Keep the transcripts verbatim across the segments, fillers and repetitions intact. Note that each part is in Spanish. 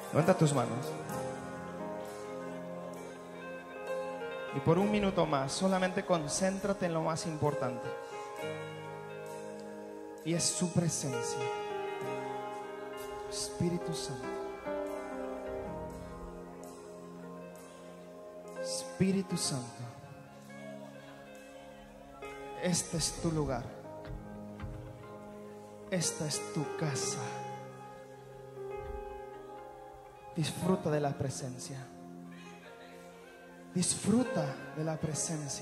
Levanta tus manos. Y por un minuto más, solamente concéntrate en lo más importante. Y es su presencia. Espíritu Santo. Espíritu Santo. Este es tu lugar. Esta es tu casa. Disfruta de la presencia. Disfruta de la presencia.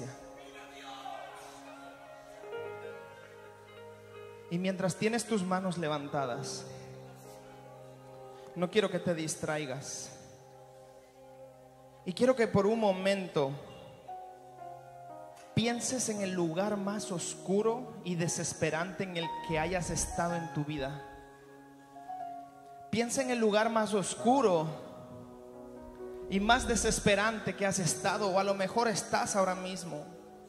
Y mientras tienes tus manos levantadas, no quiero que te distraigas. Y quiero que por un momento pienses en el lugar más oscuro y desesperante en el que hayas estado en tu vida. Piensa en el lugar más oscuro y más desesperante que has estado, o a lo mejor estás ahora mismo.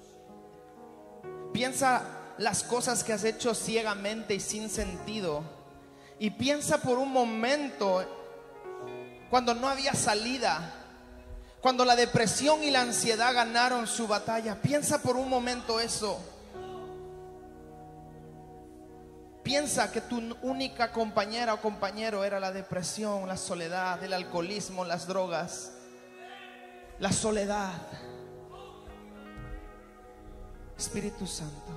Piensa las cosas que has hecho ciegamente y sin sentido. Y piensa por un momento cuando no había salida, cuando la depresión y la ansiedad ganaron su batalla. Piensa por un momento eso. Piensa que tu única compañera o compañero era la depresión, la soledad, el alcoholismo, las drogas, la soledad. Espíritu Santo,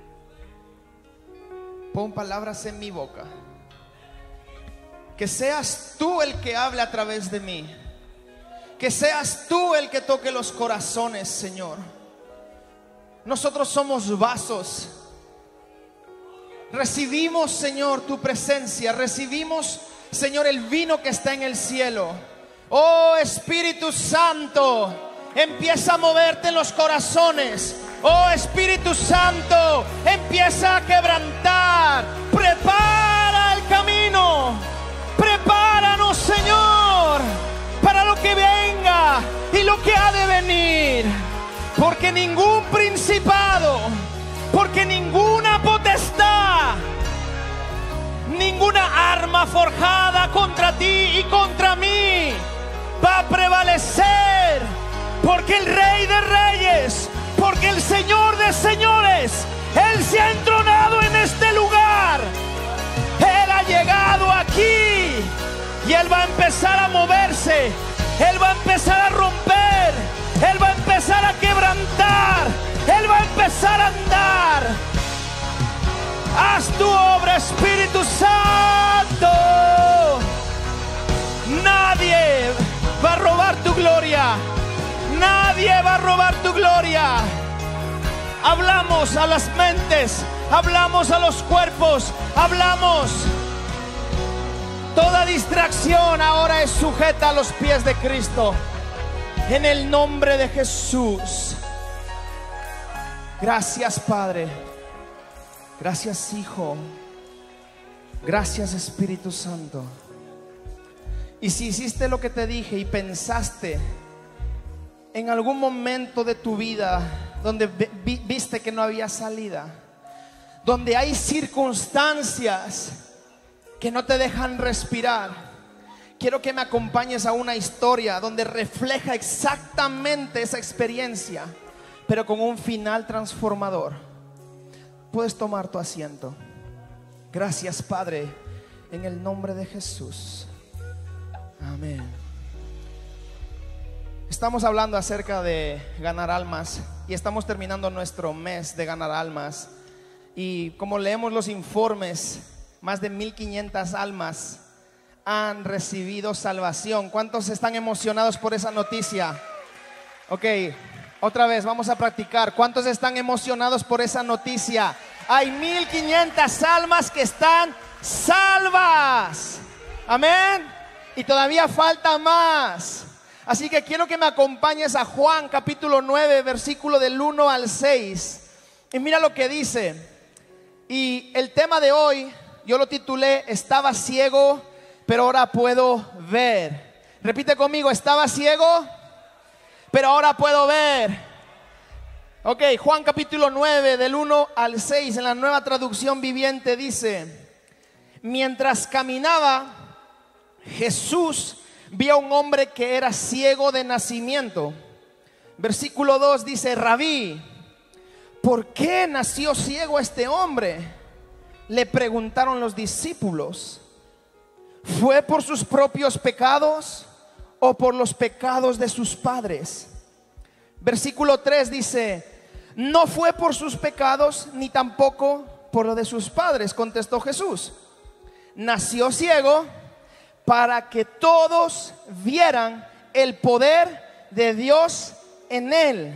pon palabras en mi boca. Que seas tú el que hable a través de mí. Que seas tú el que toque los corazones, Señor. Nosotros somos vasos. Recibimos, Señor, tu presencia. Recibimos, Señor, el vino que está en el cielo. Oh Espíritu Santo, empieza a moverte en los corazones. Oh Espíritu Santo, empieza a quebrantar. Prepara el camino. Prepáranos, Señor, para lo que venga y lo que ha de venir. Porque ningún principado, porque ninguna potestad, ninguna arma forjada contra ti y contra mí va a prevalecer. Porque el Rey de Reyes, porque el Señor de Señores, Él se ha entronado en este lugar. Él ha llegado aquí y Él va a empezar a moverse. Él va a empezar a romper. Él va a empezar a quebrantar. Él va a empezar a andar. Haz tu obra, Espíritu Santo. Nadie va a robar tu gloria. Nadie va a robar tu gloria. Hablamos a las mentes, hablamos a los cuerpos, hablamos. Toda distracción ahora es sujeta a los pies de Cristo. En el nombre de Jesús. Gracias, Padre. Gracias, Hijo. Gracias, Espíritu Santo. Y si hiciste lo que te dije y pensaste en algún momento de tu vida donde vi, viste que no había salida, donde hay circunstancias que no te dejan respirar, quiero que me acompañes a una historia donde refleja exactamente esa experiencia, pero con un final transformador. Puedes tomar tu asiento. Gracias, Padre, en el nombre de Jesús. Amén. Estamos hablando acerca de ganar almas y estamos terminando nuestro mes de ganar almas. Y como leemos los informes, más de mil quinientas almas han recibido salvación. ¿Cuántos están emocionados por esa noticia? Ok, otra vez vamos a practicar. ¿Cuántos están emocionados por esa noticia? Hay mil quinientas almas que están salvas. Amén. Y todavía falta más. Así que quiero que me acompañes a Juan capítulo nueve, versículo del uno al seis. Y mira lo que dice. Y el tema de hoy yo lo titulé: estaba ciego, pero ahora puedo ver. Repite conmigo: estaba ciego, pero ahora puedo ver. Ok, Juan capítulo nueve, del uno al seis, en la Nueva Traducción Viviente dice: mientras caminaba, Jesús vi a un hombre que era ciego de nacimiento. Versículo dos dice: Rabí, ¿por qué nació ciego este hombre? Le preguntaron los discípulos. ¿Fue por sus propios pecados o por los pecados de sus padres? Versículo tres dice: no fue por sus pecados ni tampoco por lo de sus padres, contestó Jesús. Nació ciego para que todos vieran el poder de Dios en él.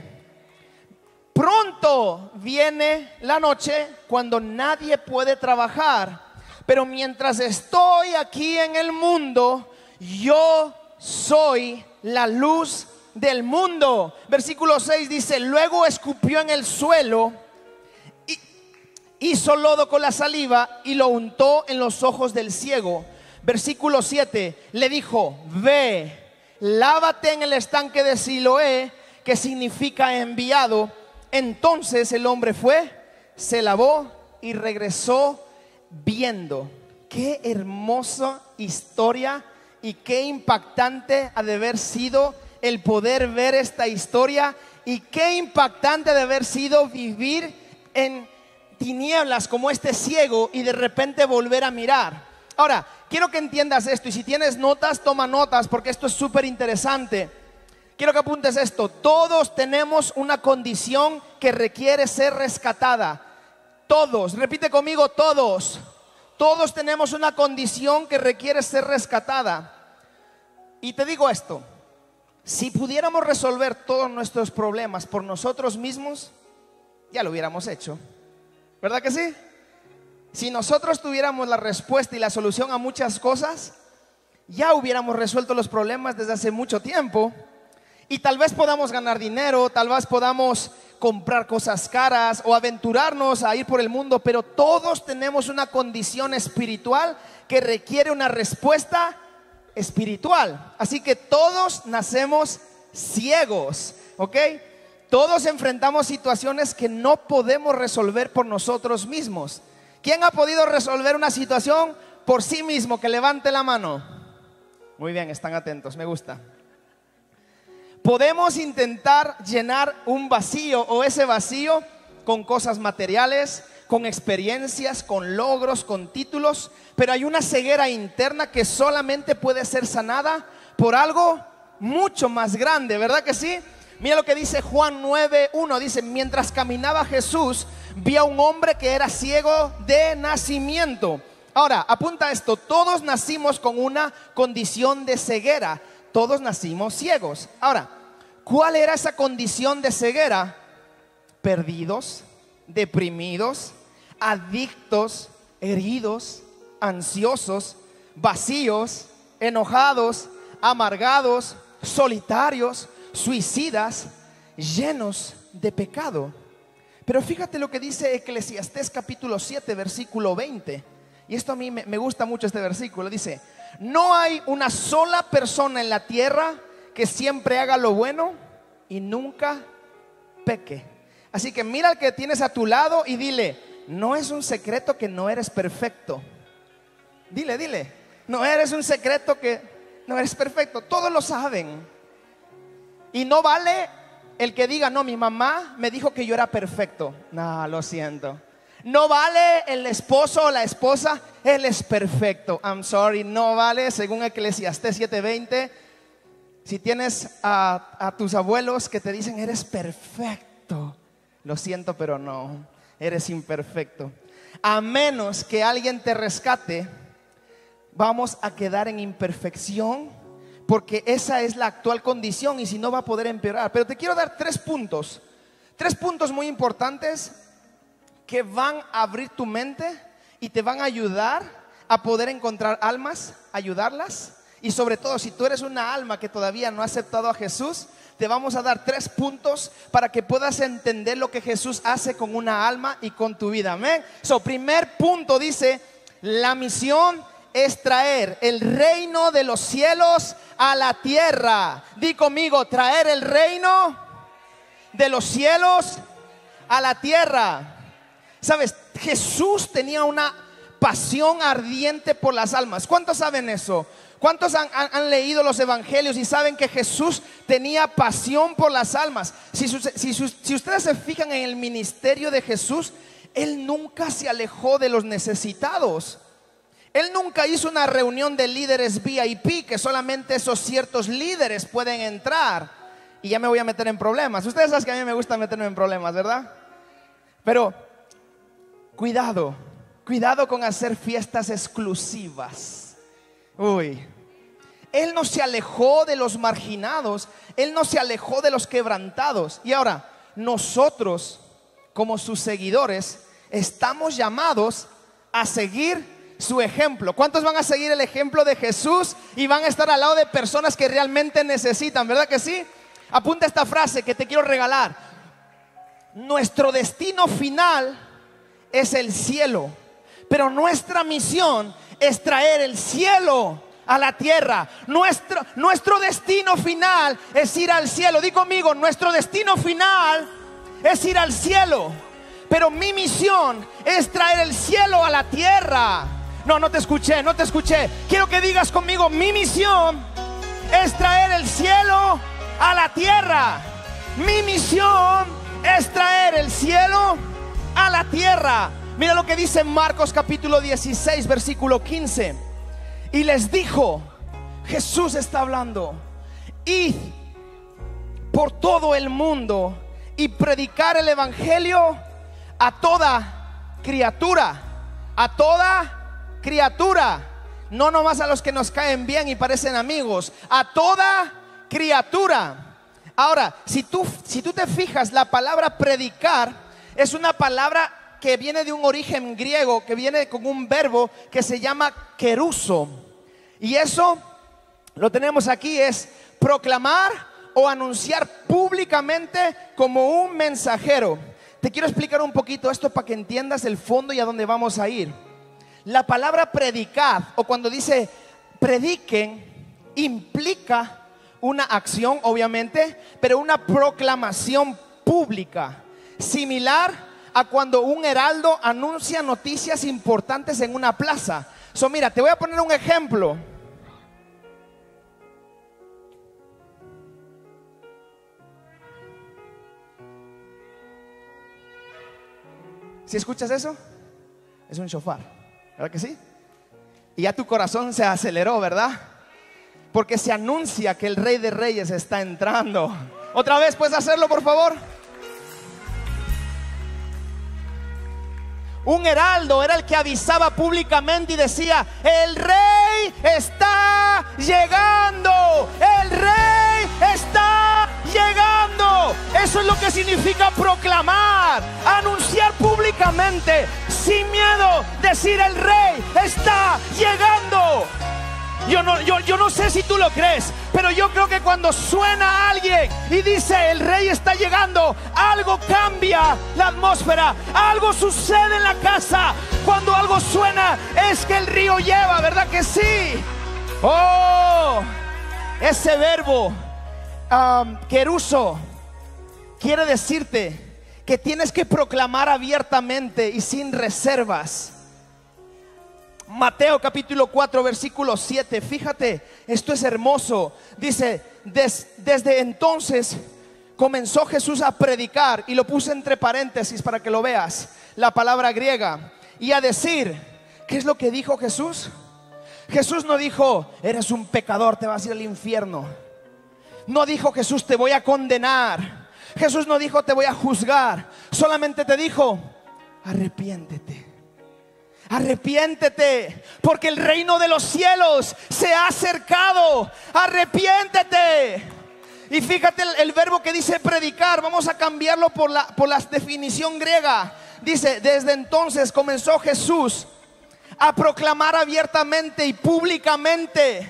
Pronto viene la noche cuando nadie puede trabajar, pero mientras estoy aquí en el mundo, yo soy la luz del mundo. Versículo seis dice: luego escupió en el suelo, y hizo lodo con la saliva y lo untó en los ojos del ciego. Versículo siete le dijo: ve, lávate en el estanque de Siloé, que significa enviado. Entonces el hombre fue, se lavó y regresó viendo. Qué hermosa historia y qué impactante ha de haber sido el poder ver esta historia, y qué impactante ha de haber sido vivir en tinieblas como este ciego y de repente volver a mirar. Ahora, quiero que entiendas esto, y si tienes notas, toma notas, porque esto es súper interesante. Quiero que apuntes esto: todos tenemos una condición que requiere ser rescatada. Todos, repite conmigo, todos. Todos tenemos una condición que requiere ser rescatada. Y te digo esto: si pudiéramos resolver todos nuestros problemas por nosotros mismos, ya lo hubiéramos hecho, ¿verdad que sí? Si nosotros tuviéramos la respuesta y la solución a muchas cosas, ya hubiéramos resuelto los problemas desde hace mucho tiempo. Y tal vez podamos ganar dinero, tal vez podamos comprar cosas caras o aventurarnos a ir por el mundo, pero todos tenemos una condición espiritual que requiere una respuesta espiritual. Así que todos nacemos ciegos, ¿ok? Todos enfrentamos situaciones que no podemos resolver por nosotros mismos. ¿Quién ha podido resolver una situación por sí mismo? Que levante la mano. Muy bien, están atentos, me gusta. Podemos intentar llenar un vacío o ese vacío con cosas materiales, con experiencias, con logros, con títulos, pero hay una ceguera interna que solamente puede ser sanada por algo mucho más grande, ¿verdad que sí? Mira lo que dice Juan nueve uno, dice: mientras caminaba Jesús, vio a un hombre que era ciego de nacimiento. Ahora, apunta esto: todos nacimos con una condición de ceguera. Todos nacimos ciegos. Ahora, ¿cuál era esa condición de ceguera? Perdidos, deprimidos, adictos, heridos, ansiosos, vacíos, enojados, amargados, solitarios, suicidas, llenos de pecado. Pero fíjate lo que dice Eclesiastés capítulo siete versículo veinte. Y esto a mí me, me gusta mucho este versículo. Dice: no hay una sola persona en la tierra que siempre haga lo bueno y nunca peque. Así que mira al que tienes a tu lado y dile: no es un secreto que no eres perfecto. Dile, dile, no eres un secreto que no eres perfecto. Todos lo saben. Y no vale el que diga: no, mi mamá me dijo que yo era perfecto. No, lo siento. No vale el esposo o la esposa: él es perfecto. I'm sorry, no vale. Según Eclesiastés siete veinte, si tienes a, a tus abuelos que te dicen eres perfecto, lo siento, pero no, eres imperfecto. A menos que alguien te rescate, vamos a quedar en imperfección, porque esa es la actual condición, y si no va a poder empeorar. Pero te quiero dar tres puntos, tres puntos muy importantes que van a abrir tu mente y te van a ayudar a poder encontrar almas, ayudarlas. Y sobre todo, si tú eres una alma que todavía no ha aceptado a Jesús, te vamos a dar tres puntos para que puedas entender lo que Jesús hace con una alma y con tu vida. Amén. So, primer punto dice: la misión es traer el reino de los cielos a la tierra. Di conmigo: traer el reino de los cielos a la tierra. Sabes, Jesús tenía una pasión ardiente por las almas. ¿Cuántos saben eso? ¿Cuántos han, han, han leído los evangelios y saben que Jesús tenía pasión por las almas? Si, si, si, si ustedes se fijan en el ministerio de Jesús, Él nunca se alejó de los necesitados. Él nunca hizo una reunión de líderes V I P que solamente esos ciertos líderes pueden entrar. Y ya me voy a meter en problemas. Ustedes saben que a mí me gusta meterme en problemas, ¿verdad? Pero cuidado, cuidado con hacer fiestas exclusivas. Uy, Él no se alejó de los marginados, Él no se alejó de los quebrantados. Y ahora, nosotros como sus seguidores estamos llamados a seguir su ejemplo. ¿Cuántos van a seguir el ejemplo de Jesús y van a estar al lado de personas que realmente necesitan? ¿Verdad que sí? Apunta esta frase que te quiero regalar. Nuestro destino final es el cielo, pero nuestra misión es traer el cielo a la tierra. Nuestro, nuestro destino final es ir al cielo. Di conmigo, nuestro destino final es ir al cielo, pero mi misión es traer el cielo a la tierra. No, no te escuché, no te escuché. Quiero que digas conmigo, mi misión es traer el cielo a la tierra. Mi misión es traer el cielo a la tierra. Mira lo que dice Marcos capítulo dieciséis, versículo quince. Y les dijo, Jesús está hablando, id por todo el mundo y predicar el evangelio a toda criatura. A toda criatura, no nomás a los que nos caen bien y parecen amigos, a toda criatura. Ahora, si tú, si tú te fijas, la palabra predicar es una palabra que viene de un origen griego, que viene con un verbo que se llama keruso. Y eso lo tenemos aquí, es proclamar o anunciar públicamente como un mensajero. Te quiero explicar un poquito esto para que entiendas el fondo y a dónde vamos a ir. La palabra predicar, o cuando dice prediquen, implica una acción, obviamente, pero una proclamación pública, similar a cuando un heraldo anuncia noticias importantes en una plaza. So, mira, te voy a poner un ejemplo. ¿Sí escuchas eso? Es un shofar, ¿verdad que sí? Y ya tu corazón se aceleró, ¿verdad? Porque se anuncia que el Rey de Reyes está entrando. Otra vez, ¿puedes hacerlo, por favor? Un heraldo era el que avisaba públicamente y decía, el Rey está llegando, el Rey está llegando. Eso es lo que significa proclamar, anunciar públicamente, sin miedo, decir el Rey está llegando. Yo no, yo, yo no sé si tú lo crees, pero yo creo que cuando suena alguien y dice el Rey está llegando, algo cambia la atmósfera, algo sucede en la casa. Cuando algo suena es que el río lleva, ¿verdad que sí? Oh, ese verbo um, keruso quiere decirte que tienes que proclamar abiertamente y sin reservas. Mateo capítulo cuatro versículo siete, fíjate, esto es hermoso. Dice, des, desde entonces comenzó Jesús a predicar, y lo puse entre paréntesis para que lo veas, la palabra griega, y a decir, ¿qué es lo que dijo Jesús? Jesús no dijo, eres un pecador, te vas a ir al infierno. No dijo Jesús, te voy a condenar. Jesús no dijo, te voy a juzgar. Solamente te dijo, arrepiéntete. Arrepiéntete, porque el reino de los cielos se ha acercado. Arrepiéntete. Y fíjate el, el verbo que dice predicar. Vamos a cambiarlo por la, por la definición griega. Dice, desde entonces comenzó Jesús a proclamar abiertamente y públicamente.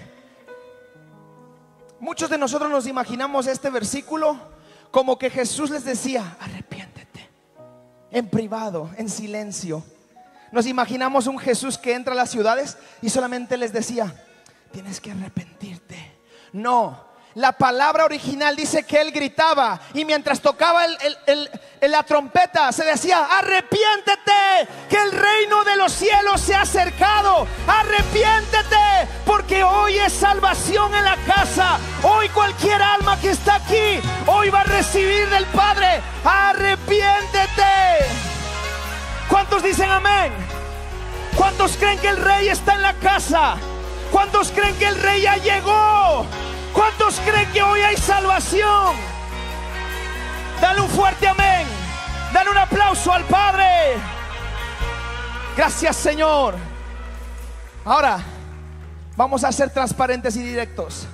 Muchos de nosotros nos imaginamos este versículo como que Jesús les decía, arrepiéntete, en privado, en silencio. Nos imaginamos un Jesús que entra a las ciudades y solamente les decía, tienes que arrepentirte. No, la palabra original dice que él gritaba, y mientras tocaba el, el, el, en la trompeta se decía: arrepiéntete, que el reino de los cielos se ha acercado. Arrepiéntete, porque hoy es salvación en la casa. Hoy cualquier alma que está aquí, hoy va a recibir del Padre. Arrepiéntete. ¿Cuántos dicen amén? ¿Cuántos creen que el rey está en la casa? ¿Cuántos creen que el rey ya llegó? ¿Cuántos creen que hoy hay salvación? Dale un fuerte amén. Dale un aplauso al Padre. Gracias, Señor. Ahora vamos a ser transparentes y directos.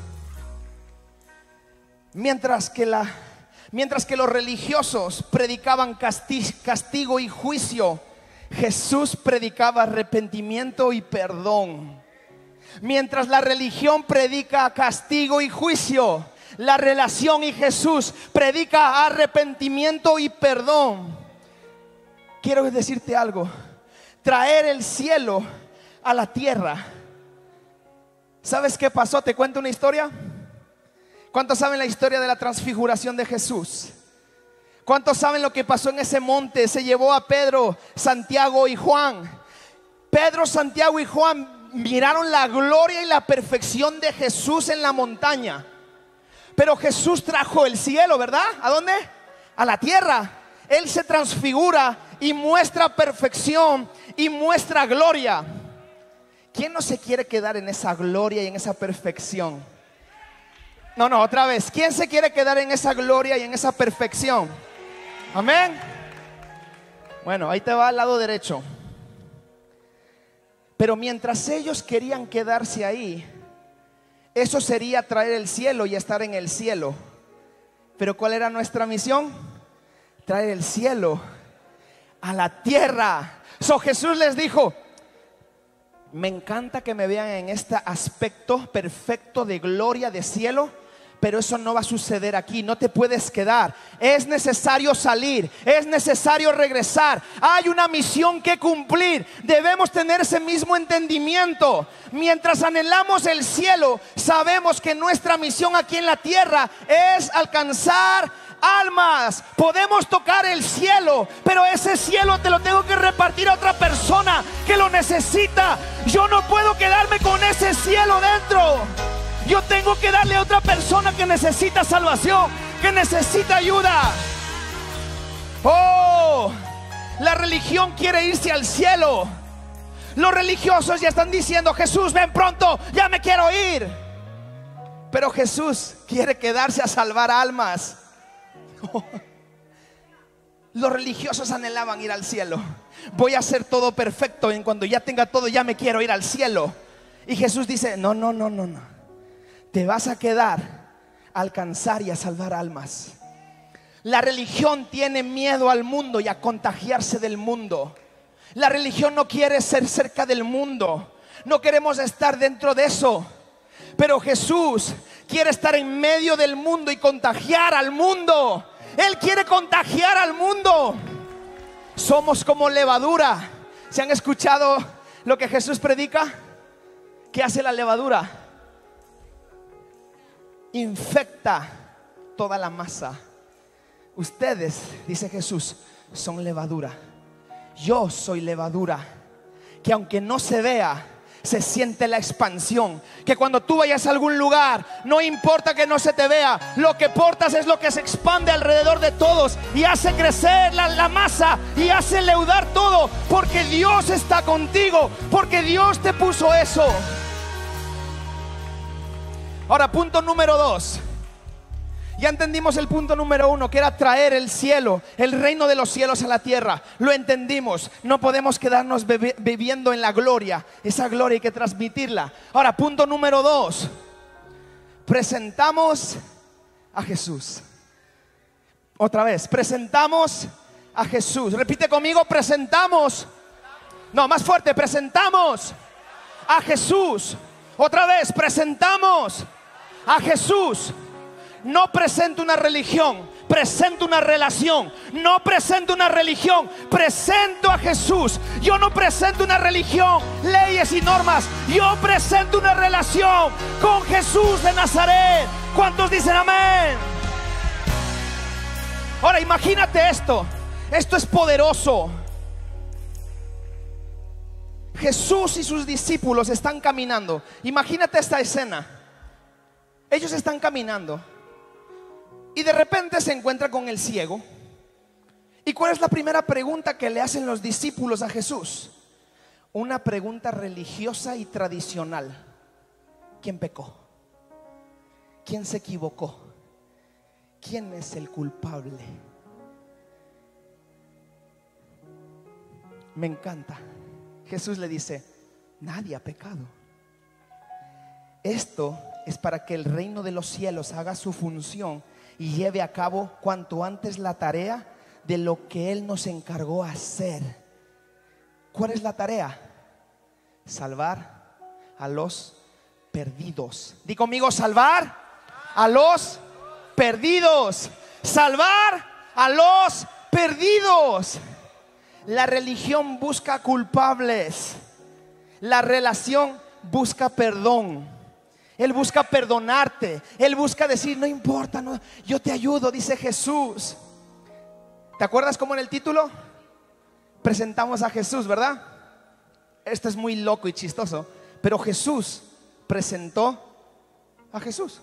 Mientras que la mientras que los religiosos predicaban casti- castigo y juicio, Jesús predicaba arrepentimiento y perdón. Mientras la religión predica castigo y juicio, la relación y Jesús predica arrepentimiento y perdón. Quiero decirte algo: traer el cielo a la tierra. ¿Sabes qué pasó? ¿Te cuento una historia? ¿Cuántos saben la historia de la transfiguración de Jesús? ¿Cuántos saben lo que pasó en ese monte? Se llevó a Pedro, Santiago y Juan. Pedro, Santiago y Juan miraron la gloria y la perfección de Jesús en la montaña. Pero Jesús trajo el cielo, ¿verdad? ¿A dónde? A la tierra. Él se transfigura y muestra perfección y muestra gloria. ¿Quién no se quiere quedar en esa gloria y en esa perfección? No, no, otra vez. ¿Quién se quiere quedar en esa gloria y en esa perfección? Amén. Bueno, ahí te va al lado derecho. Pero mientras ellos querían quedarse ahí, eso sería traer el cielo y estar en el cielo. Pero ¿cuál era nuestra misión? Traer el cielo a la tierra. So Jesús les dijo: me encanta que me vean en este aspecto perfecto de gloria, de cielo, pero eso no va a suceder aquí. No te puedes quedar. Es necesario salir, es necesario regresar. Hay una misión que cumplir. Debemos tener ese mismo entendimiento. Mientras anhelamos el cielo, sabemos que nuestra misión aquí en la tierra es alcanzar almas. Podemos tocar el cielo, pero ese cielo te lo tengo que repartir a otra persona que lo necesita. Yo no puedo quedarme con ese cielo dentro. Yo tengo que darle a otra persona que necesita salvación, que necesita ayuda. Oh, la religión quiere irse al cielo. Los religiosos ya están diciendo: Jesús, ven pronto, ya me quiero ir. Pero Jesús quiere quedarse a salvar almas. Oh. Los religiosos anhelaban ir al cielo. Voy a hacer todo perfecto, en cuando ya tenga todo ya me quiero ir al cielo. Y Jesús dice: no, no, no, no, no. Te vas a quedar a alcanzar y a salvar almas. La religión tiene miedo al mundo y a contagiarse del mundo. La religión no quiere ser cerca del mundo. No queremos estar dentro de eso. Pero Jesús quiere estar en medio del mundo y contagiar al mundo. Él quiere contagiar al mundo. Somos como levadura. ¿Se han escuchado lo que Jesús predica? ¿Qué hace la levadura? Infecta toda la masa. Ustedes, dice Jesús, son levadura. Yo soy levadura, que aunque no se vea, se siente la expansión. Que cuando tú vayas a algún lugar, no importa que no se te vea, lo que portas es lo que se expande alrededor de todos y hace crecer la, la masa y hace leudar todo, porque Dios está contigo, porque Dios te puso eso. Ahora, punto número dos. Ya entendimos el punto número uno, que era traer el cielo, el reino de los cielos a la tierra. Lo entendimos. No podemos quedarnos bebi- viviendo en la gloria. Esa gloria hay que transmitirla. Ahora, punto número dos. Presentamos a Jesús. Otra vez, presentamos a Jesús. Repite conmigo: presentamos. No, más fuerte, presentamos a Jesús. Otra vez, presentamos a Jesús. No presento una religión, presento una relación. No presento una religión, presento a Jesús. Yo no presento una religión, leyes y normas. Yo presento una relación con Jesús de Nazaret. ¿Cuántos dicen amén? Ahora imagínate esto. Esto es poderoso. Jesús y sus discípulos están caminando. Imagínate esta escena. Ellos están caminando y de repente se encuentra con el ciego. ¿Y cuál es la primera pregunta que le hacen los discípulos a Jesús? Una pregunta religiosa y tradicional. ¿Quién pecó? ¿Quién se equivocó? ¿Quién es el culpable? Me encanta. Jesús le dice: nadie ha pecado. Esto es para que el reino de los cielos haga su función y lleve a cabo cuanto antes la tarea de lo que Él nos encargó hacer. ¿Cuál es la tarea? Salvar a los perdidos. Di conmigo: salvar a los perdidos. Salvar a los perdidos. La religión busca culpables. La relación busca perdón. Él busca perdonarte. Él busca decir: no importa, no, yo te ayudo, dice Jesús. ¿Te acuerdas cómo en el título presentamos a Jesús, verdad? Esto es muy loco y chistoso, pero Jesús presentó a Jesús.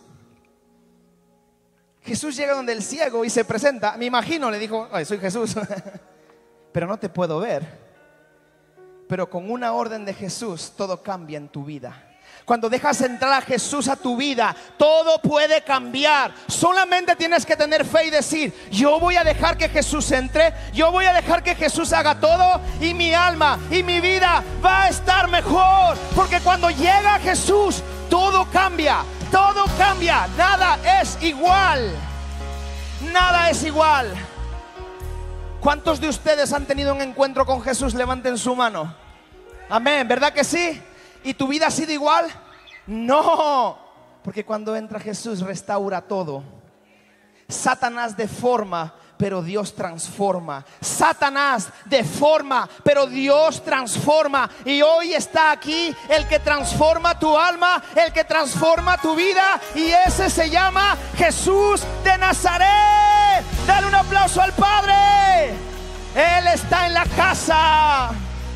Jesús llega donde el ciego y se presenta. Me imagino, le dijo: ay, soy Jesús, pero no te puedo ver. Pero con una orden de Jesús todo cambia en tu vida. Cuando dejas entrar a Jesús a tu vida, todo puede cambiar. Solamente tienes que tener fe y decir: yo voy a dejar que Jesús entre, yo voy a dejar que Jesús haga todo, y mi alma y mi vida va a estar mejor. Porque cuando llega Jesús, todo cambia, todo cambia. Nada es igual. Nada es igual. ¿Cuántos de ustedes han tenido un encuentro con Jesús? Levanten su mano. Amén, ¿verdad que sí? ¿Y tu vida ha sido igual? No, porque cuando entra Jesús restaura todo. Satanás deforma, pero Dios transforma. Satanás deforma, pero Dios transforma. Y hoy está aquí el que transforma tu alma, el que transforma tu vida, y ese se llama Jesús de Nazaret. Dale un aplauso al Padre. Él está en la casa.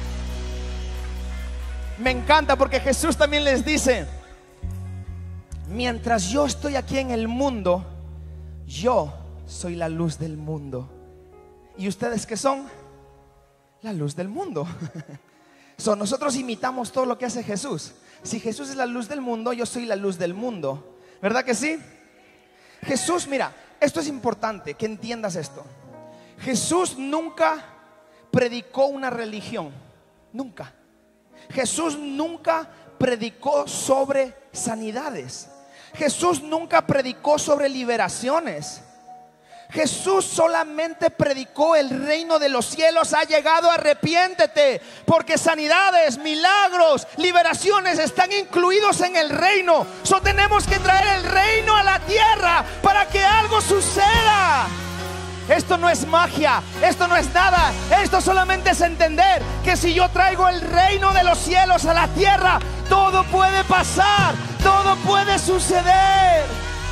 Me encanta porque Jesús también les dice: mientras yo estoy aquí en el mundo, yo soy la luz del mundo. ¿Y ustedes qué son? La luz del mundo. So, nosotros imitamos todo lo que hace Jesús. Si Jesús es la luz del mundo, yo soy la luz del mundo. ¿Verdad que sí? Jesús, mira, esto es importante que entiendas esto. Jesús nunca predicó una religión. Nunca. Jesús nunca predicó sobre sanidades. Jesús nunca predicó sobre liberaciones. Jesús solamente predicó: el reino de los cielos ha llegado, arrepiéntete. Porque sanidades, milagros, liberaciones están incluidos en el reino. So tenemos que traer el reino a la tierra para que algo suceda. Esto no es magia, esto no es nada. Esto solamente es entender que si yo traigo el reino de los cielos a la tierra, todo puede pasar, todo puede suceder.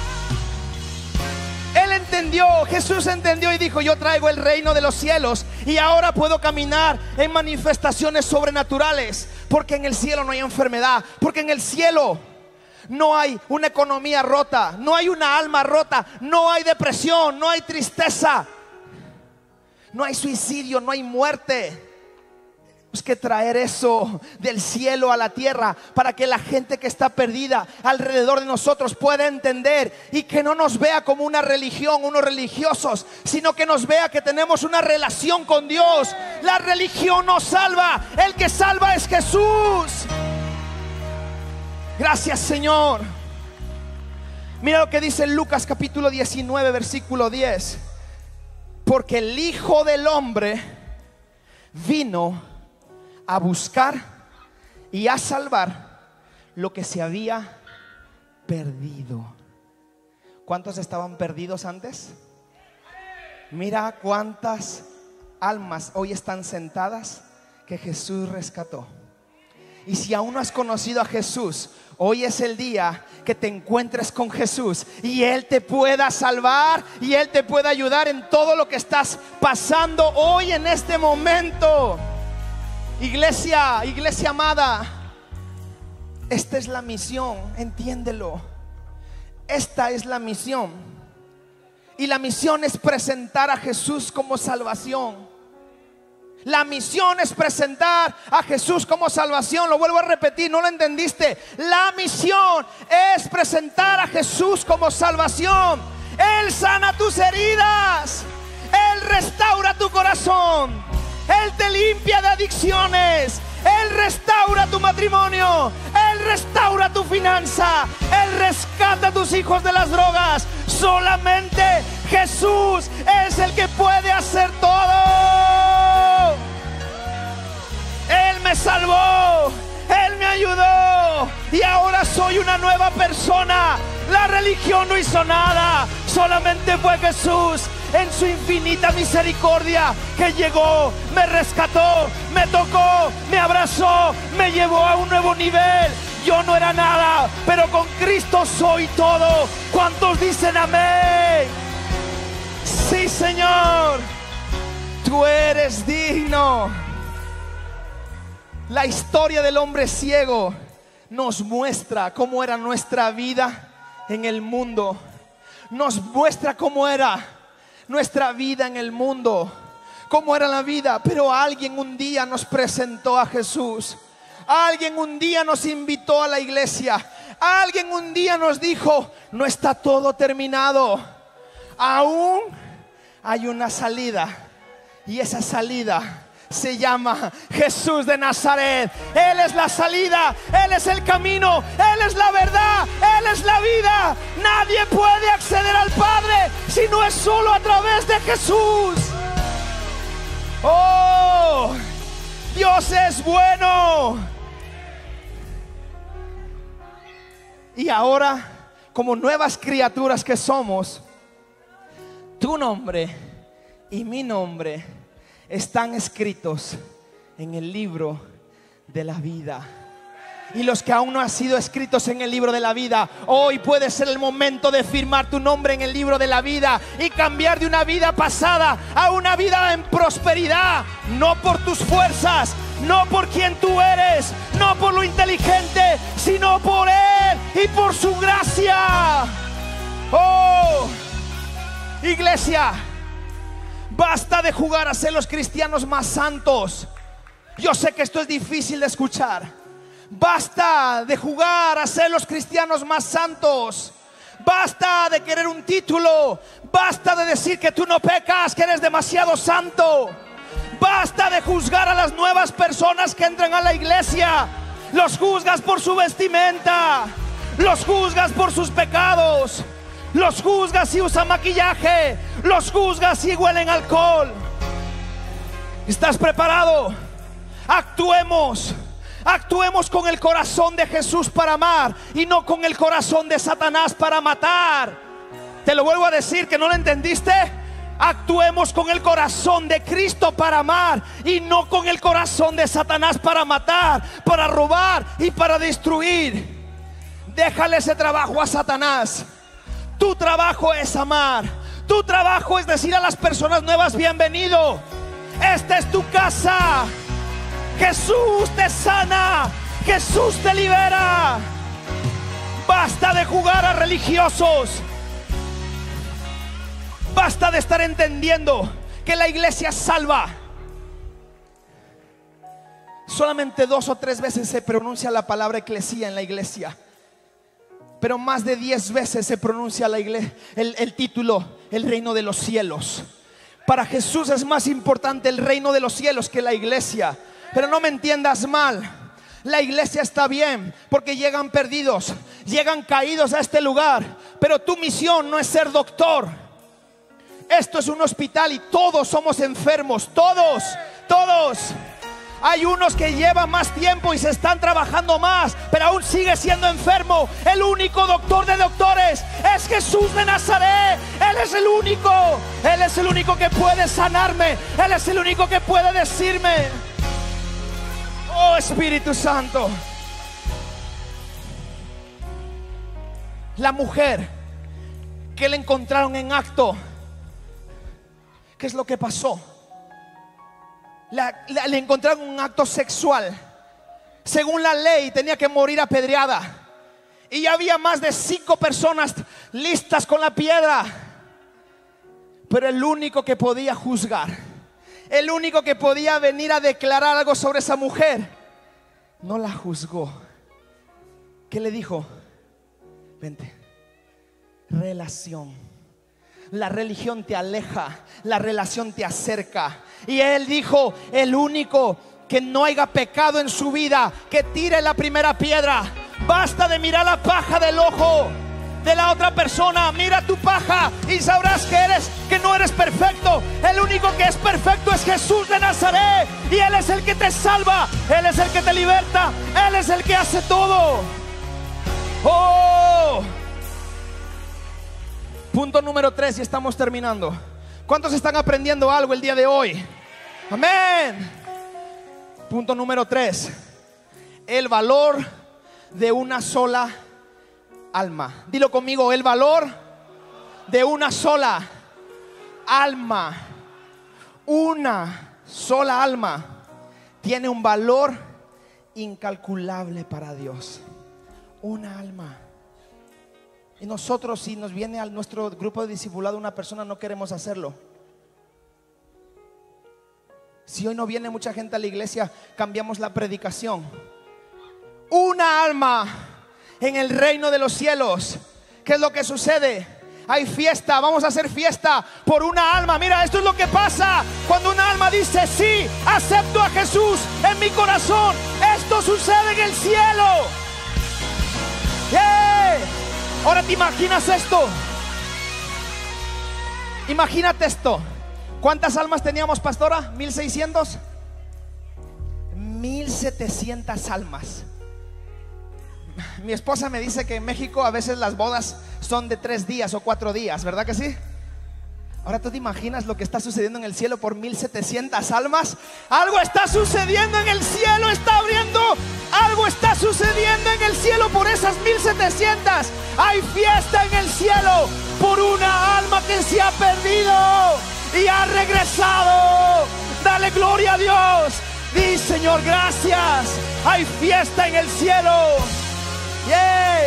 Él entendió, Jesús entendió y dijo: yo traigo el reino de los cielos y ahora puedo caminar en manifestaciones sobrenaturales. Porque en el cielo no hay enfermedad, porque en el cielo no hay una economía rota, no hay una alma rota, no hay depresión, no hay tristeza, no hay suicidio, no hay muerte. Tenemos que traer eso del cielo a la tierra para que la gente que está perdida alrededor de nosotros pueda entender y que no nos vea como una religión, unos religiosos, sino que nos vea que tenemos una relación con Dios. La religión no salva, el que salva es Jesús. Gracias, Señor. Mira lo que dice Lucas capítulo diecinueve versículo diez. Porque el Hijo del Hombre vino a buscar y a salvar lo que se había perdido. ¿Cuántos estaban perdidos antes? Mira cuántas almas hoy están sentadas que Jesús rescató. Y si aún no has conocido a Jesús, Hoy es el día que te encuentres con Jesús y Él te pueda salvar y Él te pueda ayudar en todo lo que estás pasando hoy en este momento. Iglesia, iglesia amada, esta es la misión, entiéndelo. Esta es la misión. Y la misión es presentar a Jesús como salvación. La misión es presentar a Jesús como salvación. Lo vuelvo a repetir, no lo entendiste. La misión es presentar a Jesús como salvación. Él sana tus heridas, Él restaura tu corazón, Él te limpia de adicciones, Él restaura tu matrimonio, Él restaura tu finanza, Él rescata a tus hijos de las drogas. Solamente Jesús es el que puede hacer todo. Él me salvó, Él me ayudó y ahora soy una nueva persona. La religión no hizo nada, solamente fue Jesús en su infinita misericordia que llegó, me rescató, me tocó, me abrazó, me llevó a un nuevo nivel. Yo no era nada, pero con Cristo soy todo. ¿Cuántos dicen amén? Sí, Señor, tú eres digno. La historia del hombre ciego nos muestra cómo era nuestra vida en el mundo. Nos muestra cómo era nuestra vida en el mundo, cómo era la vida. Pero alguien un día nos presentó a Jesús. Alguien un día nos invitó a la iglesia. Alguien un día nos dijo: no está todo terminado, aún hay una salida. Y esa salida se llama Jesús de Nazaret. Él es la salida, Él es el camino, Él es la verdad, Él es la vida. Nadie puede acceder al Padre si no es solo a través de Jesús. Oh, Dios es bueno. Y ahora, como nuevas criaturas que somos, tu nombre y mi nombre están escritos en el libro de la vida. Y los que aún no han sido escritos en el libro de la vida, hoy puede ser el momento de firmar tu nombre en el libro de la vida y cambiar de una vida pasada a una vida en prosperidad. No por tus fuerzas, no por quien tú eres, no por lo inteligente, sino por Él y por su gracia. Oh, iglesia, basta de jugar a ser los cristianos más santos. Yo sé que esto es difícil de escuchar. Basta de jugar a ser los cristianos más santos. Basta de querer un título. Basta de decir que tú no pecas, que eres demasiado santo. Basta de juzgar a las nuevas personas que entran a la iglesia. Los juzgas por su vestimenta, los juzgas por sus pecados, los juzgas si usan maquillaje, los juzgas si huelen alcohol. ¿Estás preparado? Actuemos. Actuemos con el corazón de Jesús para amar y no con el corazón de Satanás para matar. Te lo vuelvo a decir, que no lo entendiste. Actuemos con el corazón de Cristo para amar y no con el corazón de Satanás para matar, para robar y para destruir. Déjale ese trabajo a Satanás. Tu trabajo es amar. Tu trabajo es decir a las personas nuevas: bienvenido, esta es tu casa. Jesús te sana, Jesús te libera. Basta de jugar a religiosos. Basta de estar entendiendo que la iglesia salva. Solamente dos o tres veces se pronuncia la palabra eclesía en la iglesia, pero más de diez veces se pronuncia la iglesia, el, el título, el reino de los cielos. Para Jesús es más importante el reino de los cielos que la iglesia. Pero no me entiendas mal, la iglesia está bien porque llegan perdidos, llegan caídos a este lugar, pero tu misión no es ser doctor. Esto es un hospital y todos somos enfermos, todos, todos. Hay unos que llevan más tiempo y se están trabajando más, pero aún sigue siendo enfermo. El único doctor de doctores es Jesús de Nazaret. Él es el único, Él es el único que puede sanarme, Él es el único que puede decirme: oh, Espíritu Santo, La mujer que le encontraron en acto, ¿qué es lo que pasó? La, la, le encontraron un acto sexual. Según la ley tenía que morir apedreada. Y ya había más de cinco personas listas con la piedra. Pero el único que podía juzgar, el único que podía venir a declarar algo sobre esa mujer, no la juzgó. ¿Qué le dijo? Vente. Relación. La religión te aleja, la relación te acerca. Y él dijo: el único que no haya pecado en su vida, que tire la primera piedra. Basta de mirar la paja del ojo de la otra persona. Mira tu paja y sabrás que eres, que no eres perfecto. El único que es perfecto es Jesús de Nazaret. Y Él es el que te salva, Él es el que te liberta, Él es el que hace todo. Oh. Punto número tres, y estamos terminando. ¿Cuántos están aprendiendo algo el día de hoy? Amén. Punto número tres: el valor de una sola alma. Dilo conmigo: el valor de una sola alma. Una sola alma tiene un valor incalculable para Dios. Una alma. Y nosotros, si nos viene a nuestro grupo de discipulado una persona, no queremos hacerlo. Si hoy no viene mucha gente a la iglesia, cambiamos la predicación. Una alma en el reino de los cielos. ¿Qué es lo que sucede? Hay fiesta, vamos a hacer fiesta por una alma. Mira, esto es lo que pasa cuando una alma dice: sí, acepto a Jesús en mi corazón. Esto sucede en el cielo. ¡Yeah! Ahora te imaginas esto. Imagínate esto. ¿Cuántas almas teníamos, pastora? ¿mil seiscientos? mil setecientas almas. Mi esposa me dice que en México a veces las bodas son de tres días o cuatro días, ¿verdad que sí? Ahora tú te imaginas lo que está sucediendo en el cielo por mil setecientas almas. Algo está sucediendo en el cielo, está abriendo. Algo está sucediendo en el cielo por esas mil setecientas. Hay fiesta en el cielo por una alma que se ha perdido y ha regresado. Dale gloria a Dios. Di: Señor, gracias. Hay fiesta en el cielo. Yeah.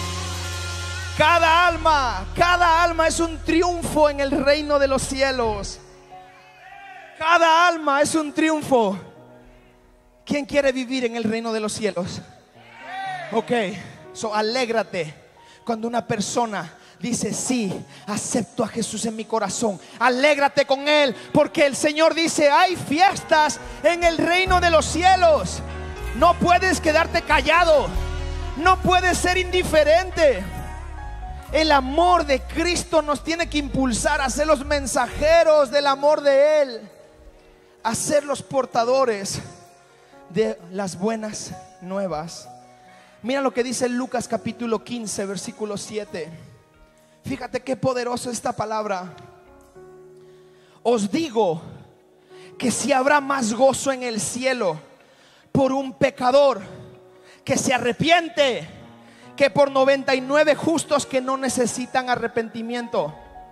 Cada alma, cada alma es un triunfo en el reino de los cielos. Cada alma es un triunfo. ¿Quién quiere vivir en el reino de los cielos? Ok, so alégrate cuando una persona dice: sí, acepto a Jesús en mi corazón. Alégrate con Él, porque el Señor dice: hay fiestas en el reino de los cielos. No puedes quedarte callado. No puedes ser indiferente. El amor de Cristo nos tiene que impulsar a ser los mensajeros del amor de Él, a ser los portadores de las buenas nuevas. Mira lo que dice Lucas capítulo quince, versículo siete. Fíjate qué poderosa esta palabra. Os digo que si habrá más gozo en el cielo por un pecador que se arrepiente, que por noventa y nueve justos que no necesitan arrepentimiento.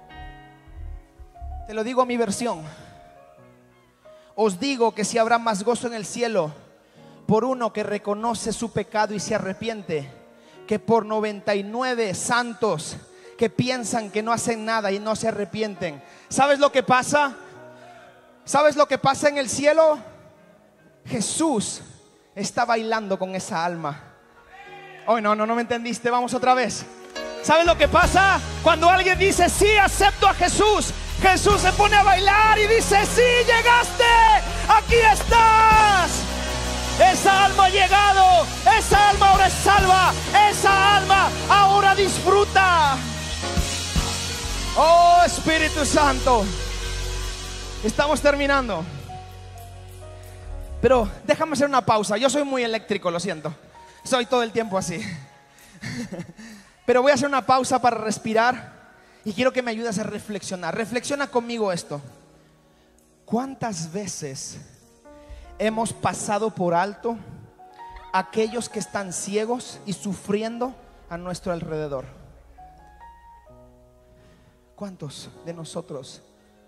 Te lo digo a mi versión. Os digo que si habrá más gozo en el cielo por uno que reconoce su pecado y se arrepiente, que por noventa y nueve santos que piensan que no hacen nada y no se arrepienten. ¿Sabes lo que pasa? ¿Sabes lo que pasa en el cielo? Jesús está bailando con esa alma. Oh, no, no, no me entendiste. Vamos otra vez. ¿Sabes lo que pasa? Cuando alguien dice: sí, acepto a Jesús, Jesús se pone a bailar y dice: sí, llegaste, aquí estás. Esa alma ha llegado, esa alma ahora es salva, esa alma ahora disfruta. Oh, Espíritu Santo. Estamos terminando, pero déjame hacer una pausa. Yo soy muy eléctrico, lo siento. Soy todo el tiempo así. Pero voy a hacer una pausa para respirar y quiero que me ayudes a reflexionar. Reflexiona conmigo esto. ¿Cuántas veces hemos pasado por alto a aquellos que están ciegos y sufriendo a nuestro alrededor? ¿Cuántos de nosotros?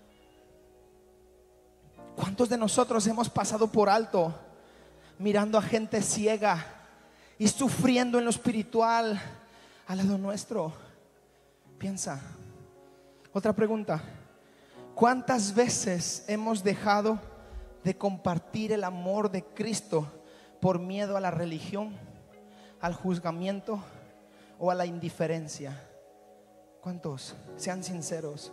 ¿Cuántos de nosotros hemos pasado por alto mirando a gente ciega y sufriendo en lo espiritual al lado nuestro? Piensa. Otra pregunta: ¿cuántas veces hemos dejado de compartir el amor de Cristo por miedo a la religión, al juzgamiento o a la indiferencia? ¿Cuántos? Sean sinceros.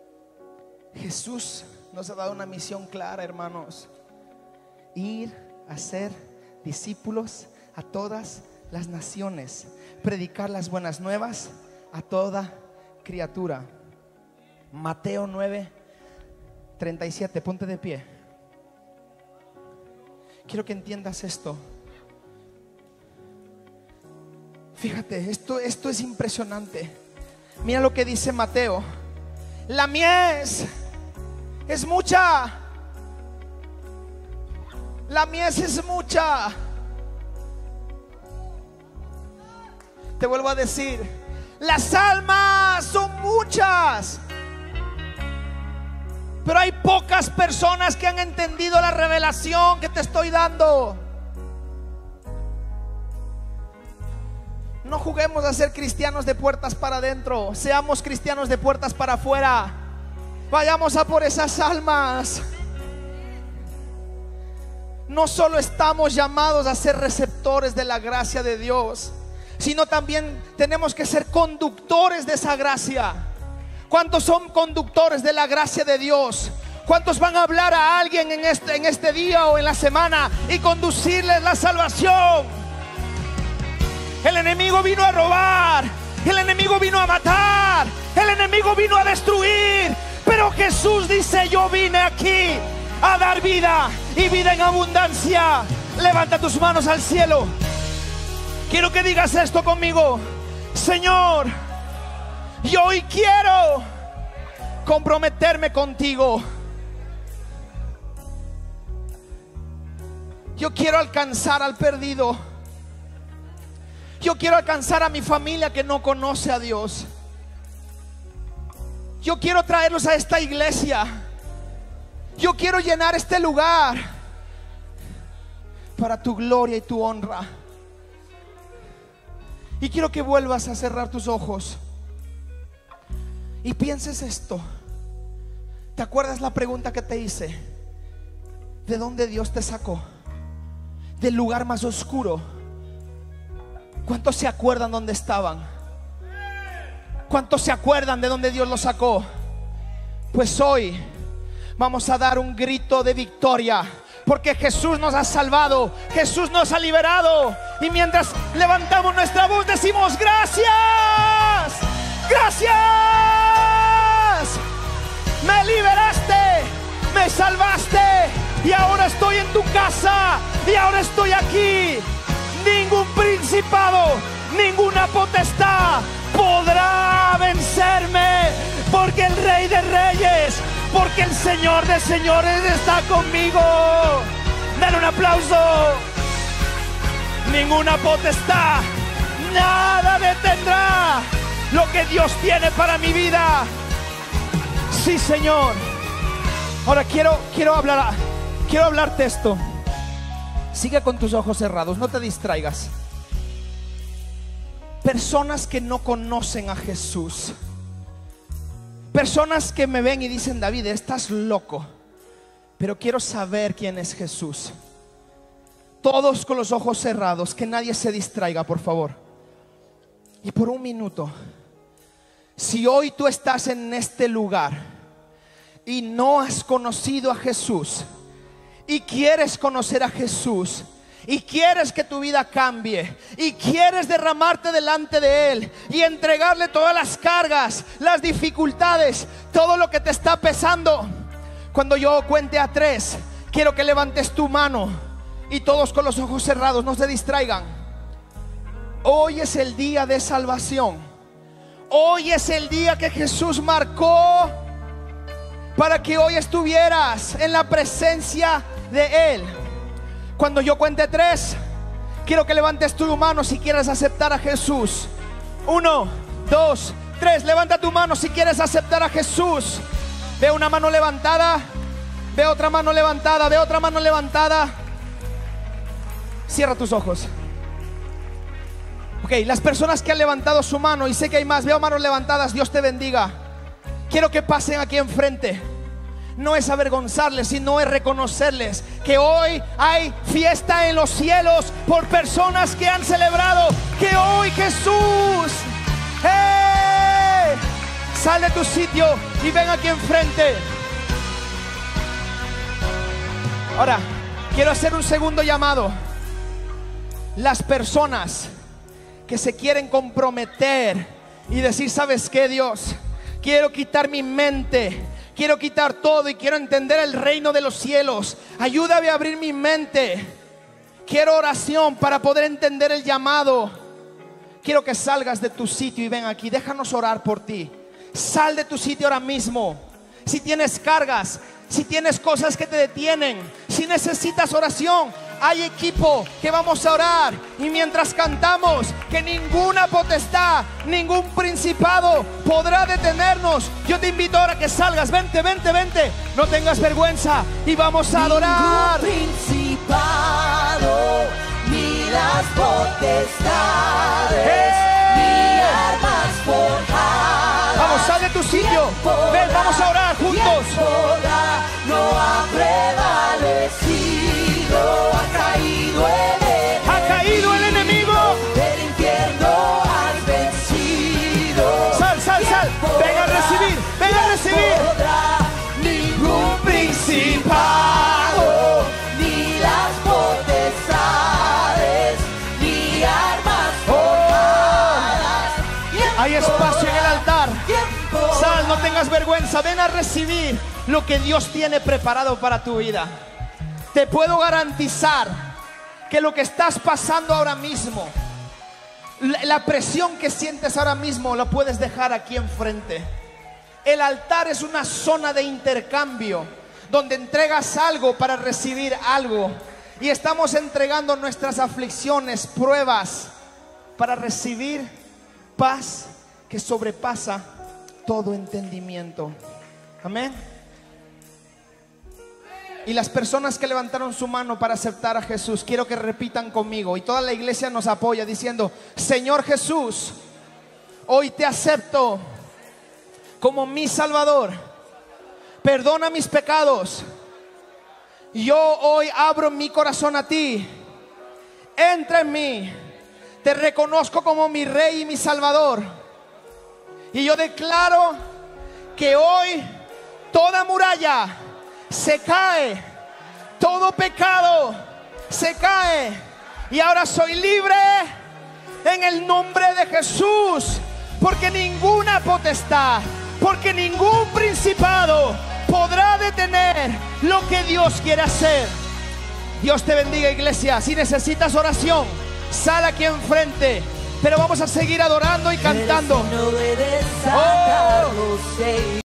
Jesús nos ha dado una misión clara, hermanos: ir a ser discípulos a todas las naciones, predicar las buenas nuevas a toda criatura. Mateo nueve treinta y siete. Ponte de pie. Quiero que entiendas esto. Fíjate, esto, esto es impresionante. Mira lo que dice Mateo: la mies es mucha. La mies es mucha. Te vuelvo a decir: las almas son muchas, pero hay pocas personas que han entendido la revelación que te estoy dando. No juguemos a ser cristianos de puertas para adentro, seamos cristianos de puertas para afuera. Vayamos a por esas almas. No solo estamos llamados a ser receptores de la gracia de Dios, sino también tenemos que ser conductores de esa gracia. ¿Cuántos son conductores de la gracia de Dios? ¿Cuántos van a hablar a alguien en este, en este día o en la semana y conducirles la salvación? El enemigo vino a robar, el enemigo vino a matar, el enemigo vino a destruir, pero Jesús dice: yo vine aquí a dar vida y vida en abundancia. Levanta tus manos al cielo. Quiero que digas esto conmigo: Señor, yo hoy quiero comprometerme contigo. Yo quiero alcanzar al perdido. Yo quiero alcanzar a mi familia que no conoce a Dios. Yo quiero traerlos a esta iglesia. Yo quiero llenar este lugar para tu gloria y tu honra. Y quiero que vuelvas a cerrar tus ojos y pienses esto. ¿Te acuerdas la pregunta que te hice? ¿De dónde Dios te sacó? Del lugar más oscuro. ¿Cuántos se acuerdan dónde estaban? ¿Cuántos se acuerdan de dónde Dios los sacó? Pues hoy vamos a dar un grito de victoria, porque Jesús nos ha salvado, Jesús nos ha liberado. Y mientras levantamos nuestra voz decimos: gracias, gracias. Me liberaste, me salvaste, y ahora estoy en tu casa, y ahora estoy aquí. Ningún principado, ninguna potestad podrá vencerme, porque el Rey de Reyes, porque el Señor de Señores está conmigo. Dale un aplauso. Ninguna potestad, nada detendrá lo que Dios tiene para mi vida. Sí, Señor. Ahora quiero, quiero hablar, quiero hablarte esto. Sigue con tus ojos cerrados, no te distraigas. Personas que no conocen a Jesús, personas que me ven y dicen: David, estás loco. Pero quiero saber quién es Jesús. Todos con los ojos cerrados, que nadie se distraiga, por favor. Y por un minuto, si hoy tú estás en este lugar y no has conocido a Jesús, y quieres conocer a Jesús, y quieres que tu vida cambie, y quieres derramarte delante de Él y entregarle todas las cargas, las dificultades, todo lo que te está pesando, cuando yo cuente a tres, quiero que levantes tu mano y todos con los ojos cerrados, no se distraigan. Hoy es el día de salvación. Hoy es el día que Jesús marcó para que hoy estuvieras en la presencia de Él. Cuando yo cuente tres, quiero que levantes tu mano si quieres aceptar a Jesús. Uno, dos, tres, levanta tu mano si quieres aceptar a Jesús. Veo una mano levantada. Veo otra mano levantada. Veo otra mano levantada. Cierra tus ojos. Ok, las personas que han levantado su mano, y sé que hay más, veo manos levantadas, Dios te bendiga. Quiero que pasen aquí enfrente. No es avergonzarles, sino es reconocerles que hoy hay fiesta en los cielos por personas que han celebrado que hoy Jesús, ¡hey!, sal de tu sitio y ven aquí enfrente. Ahora, quiero hacer un segundo llamado. Las personas que se quieren comprometer y decir, ¿sabes qué, Dios? Quiero quitar mi mente, quiero quitar todo y quiero entender el reino de los cielos. Ayúdame a abrir mi mente. Quiero oración para poder entender el llamado. Quiero que salgas de tu sitio y ven aquí. Déjanos orar por ti. Sal de tu sitio ahora mismo. Si tienes cargas, si tienes cosas que te detienen, si necesitas oración, hay equipo que vamos a orar. Y mientras cantamos, que ninguna potestad, ningún principado podrá detenernos. Yo te invito ahora a que salgas. Vente, vente, vente. No tengas vergüenza y vamos a adorar. Ningún principado, ni las potestades, ¡hey!, ni armas forjadas. Vamos, sal de tu sitio. Ven, vamos a orar juntos. No ha prevalecido, ha caído el enemigo. Ha caído el enemigo. El infierno has vencido. Sal, sal, sal. Ven a recibir, ven a recibir. Ningún principado, ni las potestades, ni armas forjadas. Hay espacio en el altar. Sal, no tengas vergüenza. Ven a recibir lo que Dios tiene preparado para tu vida. Te puedo garantizar que lo que estás pasando ahora mismo, la, la presión que sientes ahora mismo, la puedes dejar aquí enfrente. El altar es una zona de intercambio donde entregas algo para recibir algo. Y estamos entregando nuestras aflicciones, pruebas, para recibir paz que sobrepasa todo entendimiento. Amén. Y las personas que levantaron su mano para aceptar a Jesús, quiero que repitan conmigo, y toda la iglesia nos apoya diciendo: Señor Jesús, hoy te acepto como mi Salvador. Perdona mis pecados. Yo hoy abro mi corazón a ti. Entra en mí. Te reconozco como mi Rey y mi Salvador. Y yo declaro que hoy toda muralla se cae, todo pecado se cae, y ahora soy libre en el nombre de Jesús, porque ninguna potestad, porque ningún principado podrá detener lo que Dios quiere hacer. Dios te bendiga, iglesia. Si necesitas oración, sal aquí enfrente, pero vamos a seguir adorando y cantando. Eres digno de desatar los sellos.